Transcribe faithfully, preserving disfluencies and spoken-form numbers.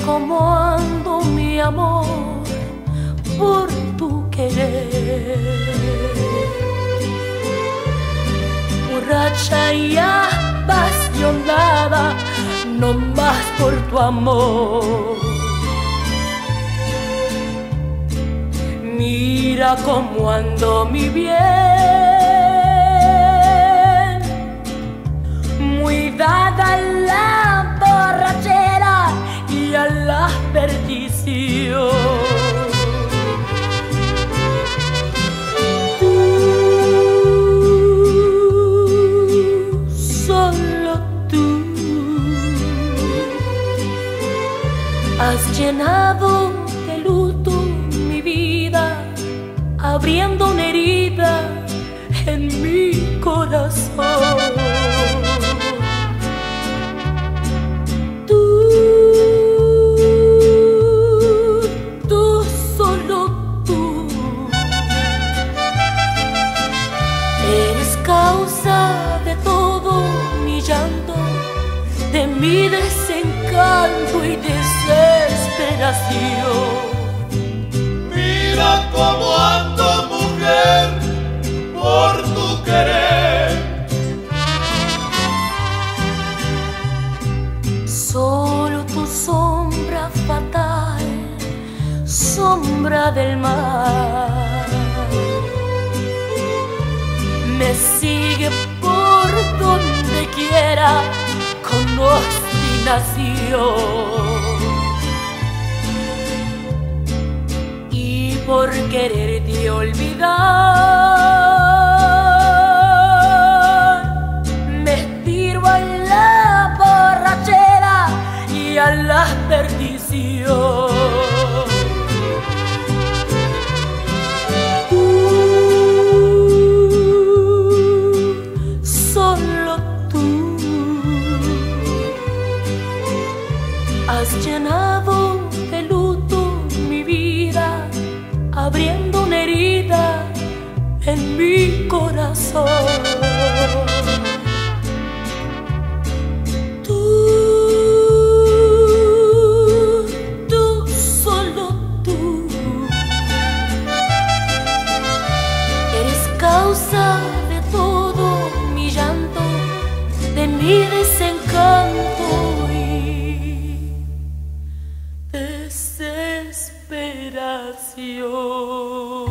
cómo ando, mi amor, por tu querer. Borracha y apasionada, no más por tu amor. Mira cómo ando, mi bien, muy dada a la borrachera y a la perdición. Tú, solo tú, has llenado de luto mi vida, abriendo una herida en mi corazón. Tú, tú, solo tú, eres causa de todo mi llanto, de mi desencanto y desesperación. Mira cómo ando, mujer, por tu querer. Solo tu sombra fatal, sombra del mal, me sigue por donde quiera con obstinación. Por quererte olvidar, me tiro a la borrachera y a la perdición. Tú, solo tú, has llenado de luto mi vida, abriendo una herida en mi corazón. Tú, tú, solo tú, eres causa de todo mi llanto, de mi desencanto y desesperación.